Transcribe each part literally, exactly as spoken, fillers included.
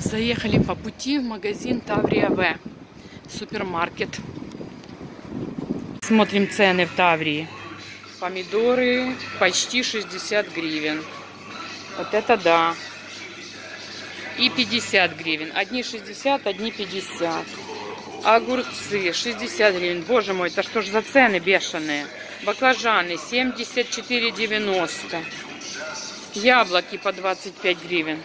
Заехали по пути в магазин Таврия В, супермаркет. Смотрим цены в Таврии. Помидоры почти шестьдесят гривен. Вот это да. И пятьдесят гривен. Одни шестьдесят, одни пятьдесят. Огурцы шестьдесят гривен. Боже мой, это что ж за цены бешеные. Баклажаны семьдесят четыре девяносто. Яблоки по двадцать пять гривен.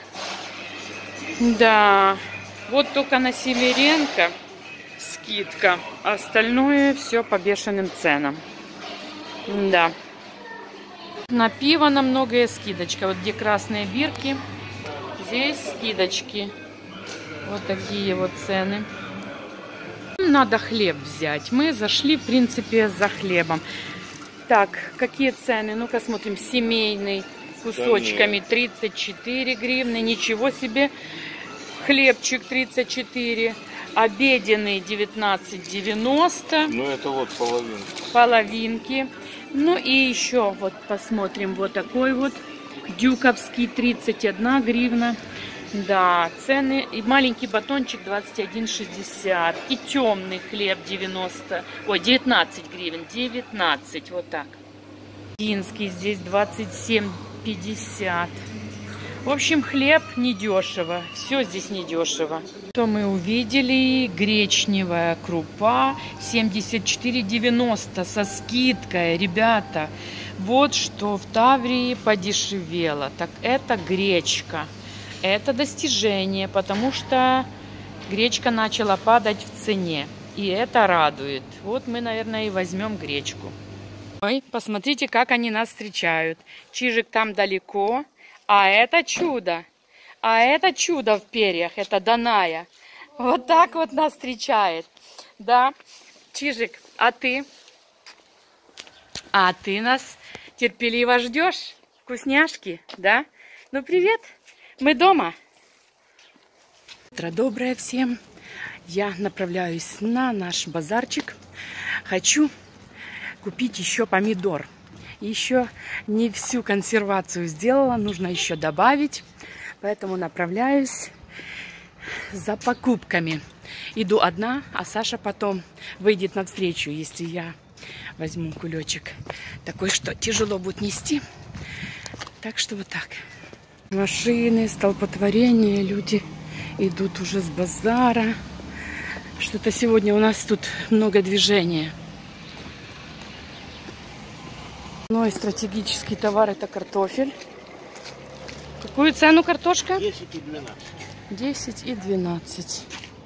Да, вот только на Семеренко скидка. Остальное все по бешеным ценам. Да. На пиво на многое скидочка. Вот где красные бирки, здесь скидочки. Вот такие вот цены. Надо хлеб взять. Мы зашли, в принципе, за хлебом. Так, какие цены? Ну-ка смотрим. Семейный, кусочками тридцать четыре гривны. Ничего себе. Хлебчик тридцать четыре. Обеденный девятнадцать девяносто. Ну это вот половинки. Половинки. Ну и еще вот посмотрим. Вот такой вот. Дюковский тридцать одна гривна. Да, цены. И маленький батончик двадцать один шестьдесят. И темный хлеб девяносто. Ой, девятнадцать гривен. девятнадцать. Вот так. Финский здесь двадцать семь пятьдесят. В общем, хлеб недешево. Все здесь недешево. Что мы увидели? Гречневая крупа семьдесят четыре девяносто со скидкой. Ребята, вот что в Таврии подешевело. Так это гречка. Это достижение, потому что гречка начала падать в цене. И это радует. Вот мы, наверное, и возьмем гречку. Ой, посмотрите, как они нас встречают. Чижик там далеко. А это чудо. А это чудо в перьях. Это Даная. Вот так вот нас встречает. Да. Чижик, а ты? А ты нас терпеливо ждешь? Вкусняшки, да? Ну, привет. Мы дома. Утро доброе всем. Я направляюсь на наш базарчик. Хочу купить еще помидор. Еще не всю консервацию сделала, нужно еще добавить. Поэтому направляюсь за покупками. Иду одна, а Саша потом выйдет навстречу, если я возьму кулечек. Такой, что тяжело будет нести. Так что вот так. Машины, столпотворение, люди идут уже с базара. Что-то сегодня у нас тут много движения. Ну и стратегический товар — это картофель. Какую цену картошка? десять и двенадцать. десять и двенадцать.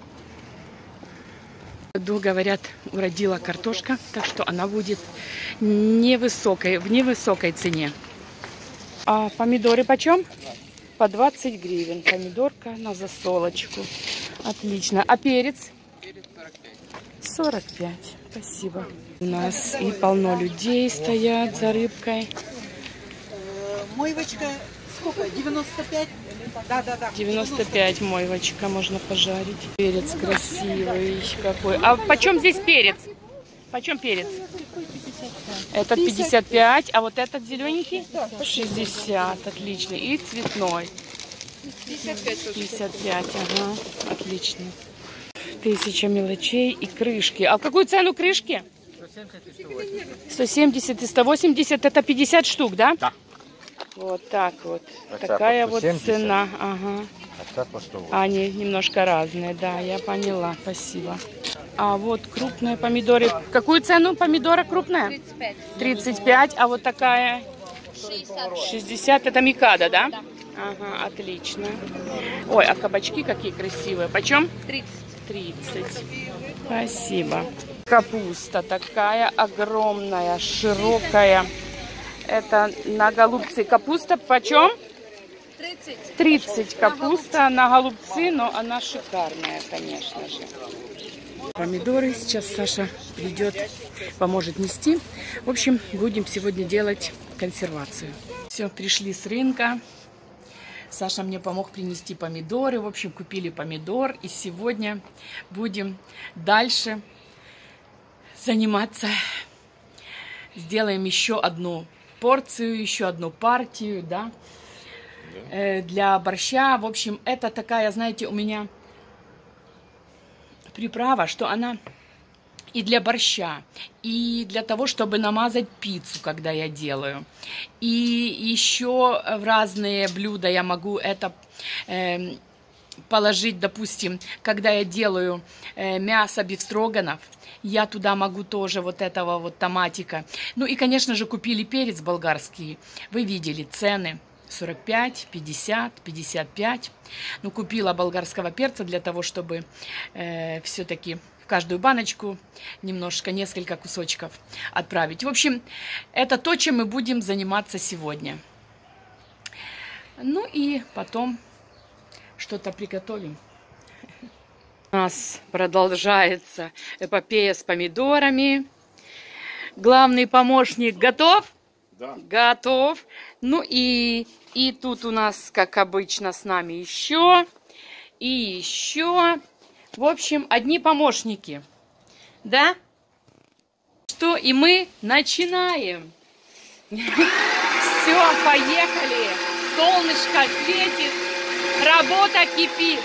В году, говорят, уродила картошка, так что она будет невысокой, в невысокой цене. А помидоры почем? По двадцать гривен. Помидорка на засолочку. Отлично. А перец? Перец сорок пять. сорок пять. Спасибо. У нас и полно людей стоят за рыбкой. Мойвочка сколько? девяносто пять? Да, да, да. девяносто пять мойвочка можно пожарить. Перец красивый какой. А почем здесь перец? Почем перец? Этот пятьдесят пять, а вот этот зелененький? шестьдесят. Отлично. И цветной. пятьдесят пять, ага. Отлично. Тысяча мелочей и крышки. А в какую цену крышки? сто семьдесят и сто восемьдесят. Это пятьдесят штук, да? Да. Вот так вот. Это Такая по вот сто семьдесят. цена. Ага. А по сто восемьдесят. Они немножко разные, да, я поняла. Спасибо. А вот крупные помидоры. Какую цену помидора крупная? тридцать пять. тридцать пять. А вот такая? шестьдесят. шестьдесят. Это микада, да? Да. Ага, отлично. Ой, а кабачки какие красивые. Почем? тридцать. тридцать. Спасибо. Капуста такая огромная, широкая. Это на голубцы. Капуста почем? тридцать. тридцать. Капуста на голубцы, но она шикарная, конечно же. Помидоры. Сейчас Саша придет, поможет нести. В общем, будем сегодня делать консервацию. Все, пришли с рынка. Саша мне помог принести помидоры. В общем, купили помидор. И сегодня будем дальше заниматься. Сделаем еще одну порцию, еще одну партию, да. э, для борща. В общем, это такая, знаете, у меня приправа, что она и для борща, и для того, чтобы намазать пиццу, когда я делаю. И еще в разные блюда я могу это э, положить, допустим, когда я делаю э, мясо бифстроганов, я туда могу тоже вот этого вот томатика. Ну и, конечно же, купили перец болгарский. Вы видели цены. сорок пять, пятьдесят, пятьдесят пять. Ну, купила болгарского перца для того, чтобы э, все-таки в каждую баночку немножко, несколько кусочков отправить. В общем, это то, чем мы будем заниматься сегодня. Ну и потом что-то приготовим. У нас продолжается эпопея с помидорами. Главный помощник готов? Да. Готов. Ну и, и тут у нас, как обычно, с нами еще. И еще. В общем, одни помощники. Да? Что, и мы начинаем. Все, поехали. Солнышко светит. Работа кипит.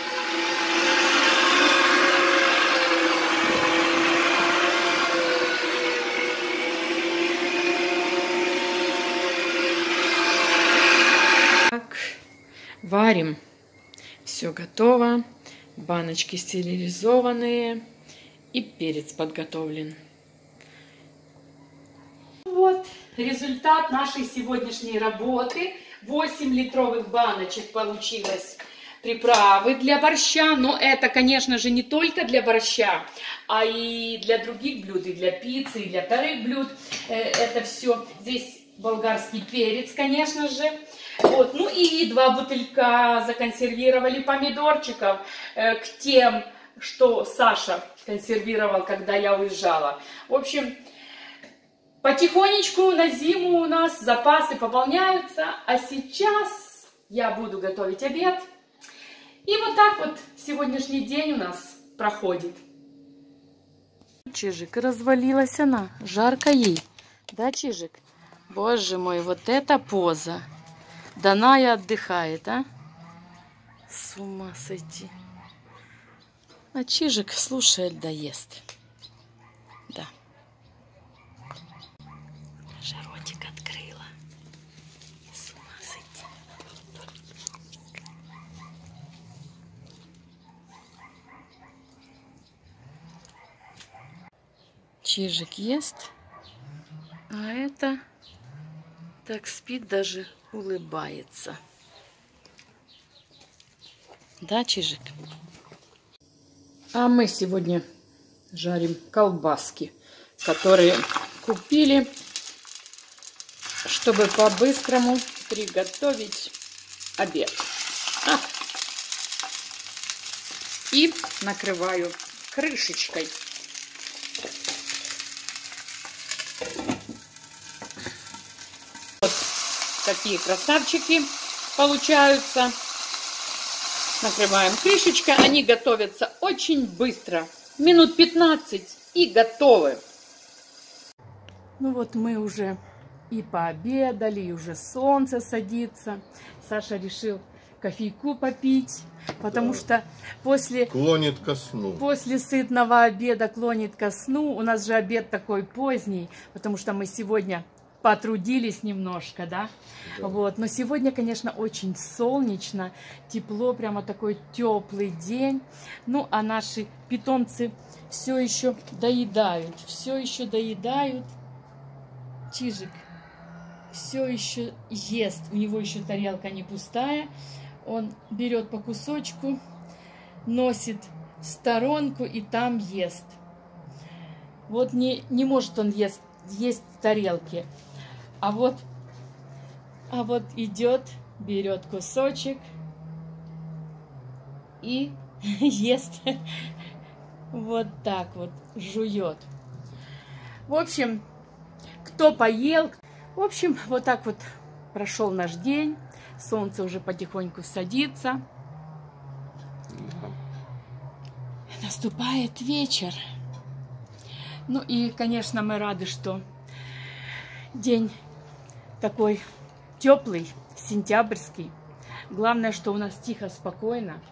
Так, варим. Все готово. Баночки стерилизованные. И перец подготовлен. Вот результат нашей сегодняшней работы. восемь литровых баночек получилось приправы для борща. Но это, конечно же, не только для борща, а и для других блюд, и для пиццы, и для вторых блюд. Это все. Здесь болгарский перец, конечно же. Вот. Ну и два бутылька законсервировали помидорчиков э, к тем, что Саша консервировал, когда я уезжала. В общем, потихонечку на зиму у нас запасы пополняются. А сейчас я буду готовить обед. И вот так вот сегодняшний день у нас проходит. Чижик, развалилась она. Жарко ей. Да, Чижик? Боже мой, вот эта поза. Даная отдыхает, а? С ума сойти. А Чижик слушает, да ест. Да. Животик открыла. С ума сойти. Чижик ест. А это так спит, даже улыбается. Да, Чижик? А мы сегодня жарим колбаски, которые купили, чтобы по-быстрому приготовить обед. А. И накрываю крышечкой. Вот такие красавчики получаются. Накрываем крышечкой. Они готовятся очень быстро. Минут пятнадцать и готовы. Ну вот мы уже и пообедали, и уже солнце садится. Саша решил кофейку попить, потому да. что после... Клонит ко сну. После сытного обеда клонит ко сну. У нас же обед такой поздний, потому что мы сегодня потрудились немножко, да? да. Вот. Но сегодня, конечно, очень солнечно, тепло, прямо такой теплый день. Ну, а наши питомцы все еще доедают, все еще доедают. Чижик все еще ест, у него еще тарелка не пустая. Он берет по кусочку, носит в сторонку и там ест. Вот не, не может он есть, есть в тарелке. А вот, а вот идет, берет кусочек и ест. Вот так вот жует. В общем, кто поел. В общем, вот так вот прошел наш день. Солнце уже потихоньку садится. Наступает вечер. Ну и, конечно, мы рады, что день такой теплый сентябрьский. Главное, что у нас тихо, спокойно.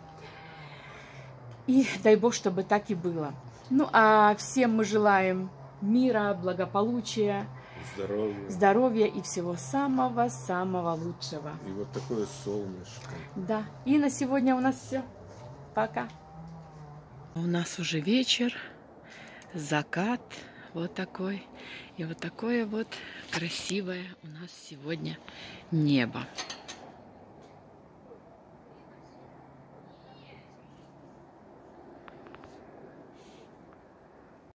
И дай Бог, чтобы так и было. Ну, а всем мы желаем мира, благополучия, Здоровья. здоровья и всего самого-самого лучшего. И вот такое солнышко. Да. И на сегодня у нас все. Пока. У нас уже вечер, закат вот такой. И вот такое вот красивое у нас сегодня небо.